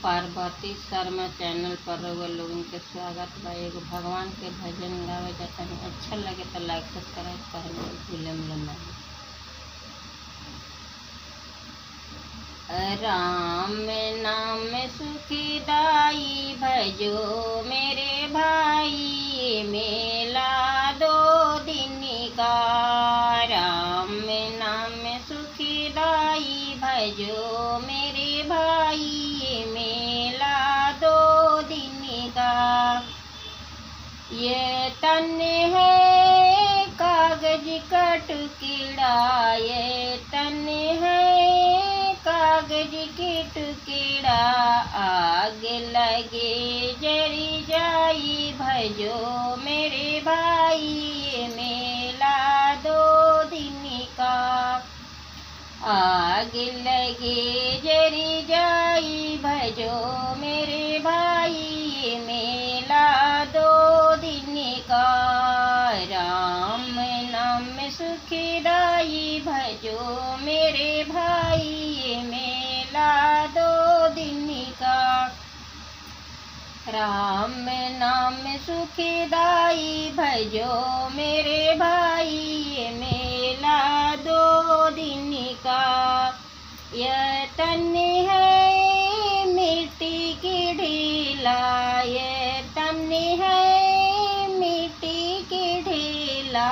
Parvati Sharma channel पर रउआ लोगन के स्वागत बा। एगो भगवान के भजन गावे जाता है, अच्छा लगे तो लाइक सब्सक्राइब करना भूलम ना। राम नाम सुखदाई भजो मेरे भाई, मेला 2 दिन का। राम नाम सुखदाई भजो मेरे भाई, मेला 2 दिन का। ये तन है कागज का टुकड़ा, ये तन है कागज के टुकड़ा। आग लगे जरी जाई भजो मेरे भाई, मेला 2 दिन का। आग लगे जरी जाई भजो मेरे भाई, मेला 2 दिन का। राम नाम सुखदाई भजो मेरे भाई, मेला 2 दिन का। राम नाम सुखदाई भजो मेरे भाई, मेला 2 दिन का। यह तन है मिट्टी की ढीला, यह तन है मिट्टी की ढीला।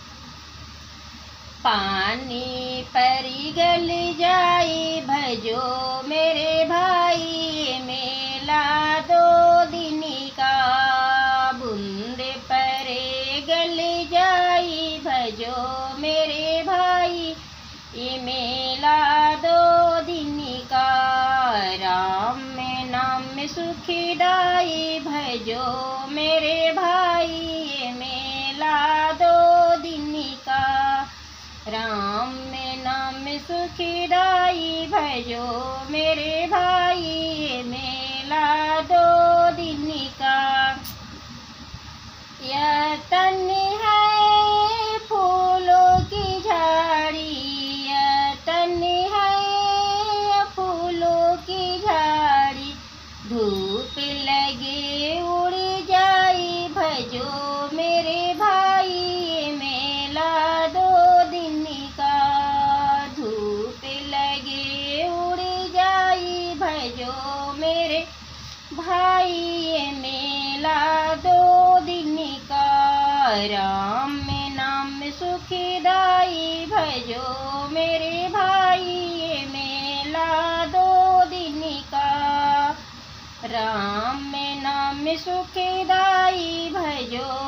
पानी पर गल जाई भजो मेरे भाई, मेला 2 दिन का। बूंद पर गल जाई भजो मेरे भाई, ये मेला 2 दिन का। राम नाम सुखदाई भजो मेरे भाई, मेला 2 दिन का। राम नाम सुखदाई भजो मेरे भाई, मेला 2 दिन का। यह तन है फूलों की झाड़ी, यह तन है फूलों की झाड़ी। धूप लगे उड़ जाई भजो मेरे भाई, मेला 2 दिन का। धूप लगे उड़ जाई भजो मेरे भाई, मेला 2 दिन का। राम नाम सुखदाई भजो मेरे भाई, मेला 2 दिन का। राम नाम सुखदाई भजो